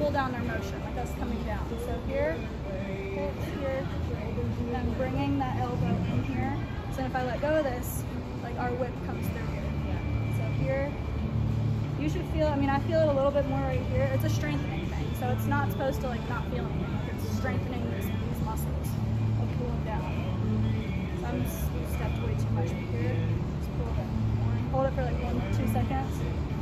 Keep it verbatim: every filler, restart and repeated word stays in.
pull down our motion, like us coming down. So here, hips here, and I'm bringing that elbow in here. So if I let go of this, like our whip comes through here. So here, you should feel, I mean, I feel it a little bit more right here. It's a strengthening thing. So it's not supposed to like not feel anything. Like it's strengthening these, these muscles. I'll pull them down. So I'm just stepped way too much here. Just pull it more. Hold it for like one, two seconds.